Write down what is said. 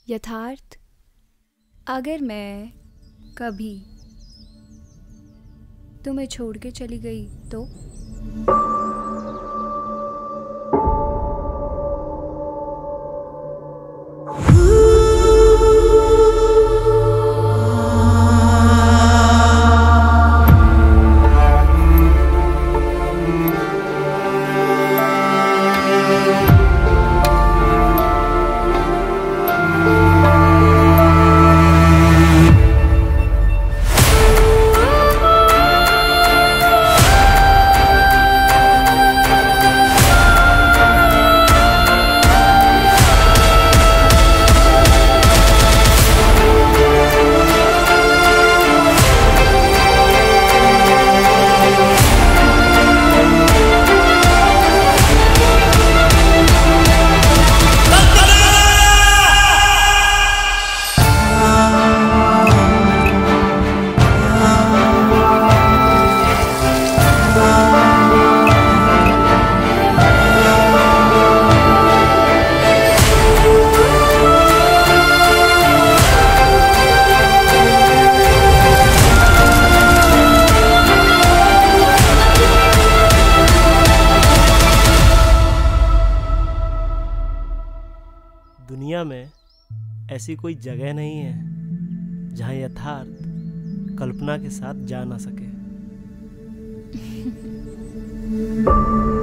यथार्थ, अगर मैं कभी तुम्हें छोड़ के चली गई तो? दुनिया में ऐसी कोई जगह नहीं है जहाँ यथार्थ कल्पना के साथ जा ना सके।